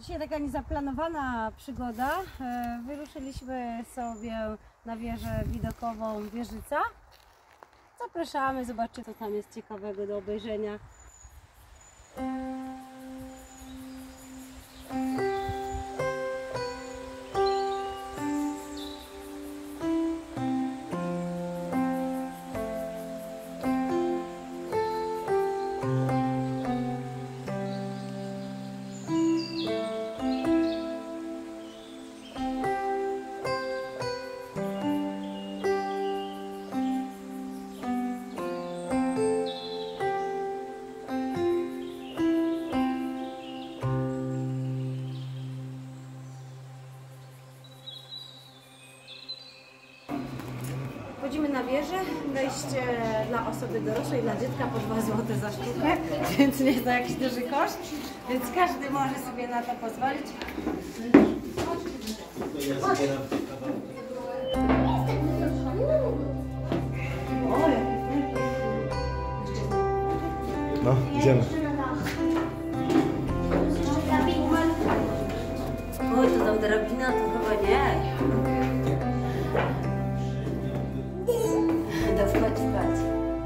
Dzisiaj taka niezaplanowana przygoda. Wyruszyliśmy sobie na wieżę widokową Wieżyca. Zapraszamy, zobaczcie, co tam jest ciekawego do obejrzenia. Wchodzimy na wieżę, wejście dla osoby dorosłej, dla dziecka po 2 zł za sztukę, więc nie jest to jakiś duży koszt, więc każdy może sobie na to pozwolić. No, idziemy. Oj, to tam drabina, to chyba nie. To wchodź spać.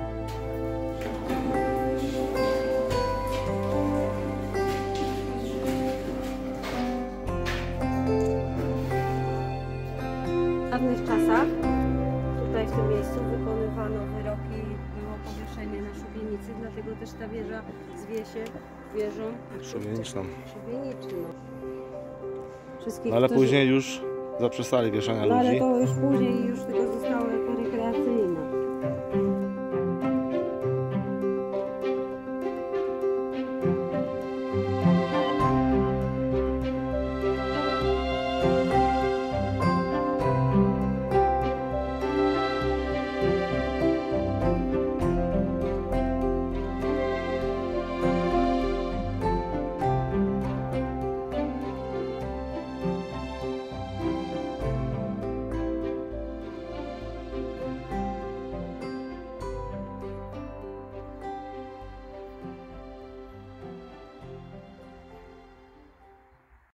W dawnych czasach tutaj w tym miejscu wykonywano wyroki, było powieszenie na szubienicy, dlatego też ta wieża zwie się wieżą Szubieniczną. szubieniczną. Wszystkich, No ale którzy... później już zaprzestali wieszania No ale ludzi. to już później już tylko zostało